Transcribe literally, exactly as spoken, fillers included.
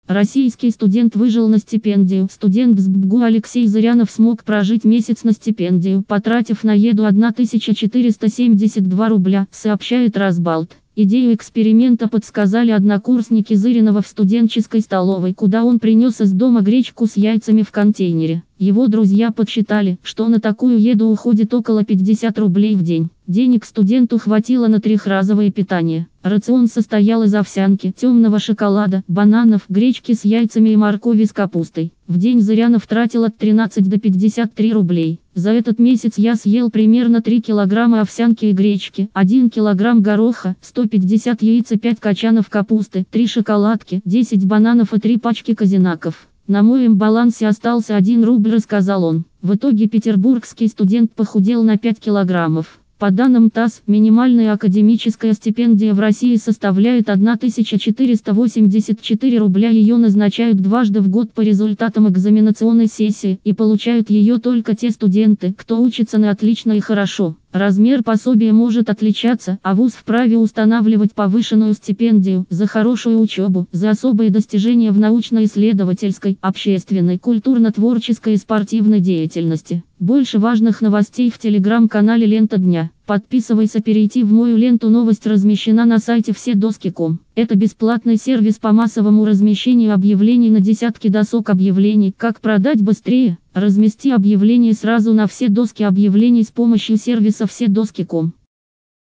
Российский студент выжил на стипендию. Студент с БГУ Алексей Зырянов смог прожить месяц на стипендию, потратив на еду тысячу четыреста семьдесят два рубля, сообщает Разбалт. Идею эксперимента подсказали однокурсники Зырянова в студенческой столовой, куда он принес из дома гречку с яйцами в контейнере. Его друзья подсчитали, что на такую еду уходит около пятьдесят рублей в день. Денег студенту хватило на трехразовое питание. Рацион состоял из овсянки, темного шоколада, бананов, гречки с яйцами и моркови с капустой. В день Зырянов тратил от тринадцати до пятидесяти трёх рублей. За этот месяц я съел примерно три килограмма овсянки и гречки, один килограмм гороха, сто пятьдесят яиц и пять качанов капусты, три шоколадки, десять бананов и три пачки козинаков. На моем балансе остался один рубль, рассказал он. В итоге петербургский студент похудел на пять килограммов. По данным ТАСС, минимальная академическая стипендия в России составляет тысяча четыреста восемьдесят четыре рубля. Ее назначают дважды в год по результатам экзаменационной сессии, и получают ее только те студенты, кто учится на отлично и хорошо. Размер пособия может отличаться, а вуз вправе устанавливать повышенную стипендию за хорошую учебу, за особые достижения в научно-исследовательской, общественной, культурно-творческой и спортивной деятельности. Больше важных новостей в телеграм-канале «Лента дня». Подписывайся. Перейти в мою ленту. Новость размещена на сайте все доски точка ком. Это бесплатный сервис по массовому размещению объявлений на десятки досок объявлений. Как продать быстрее? Размести объявление сразу на все доски объявлений с помощью сервиса все доски точка ком.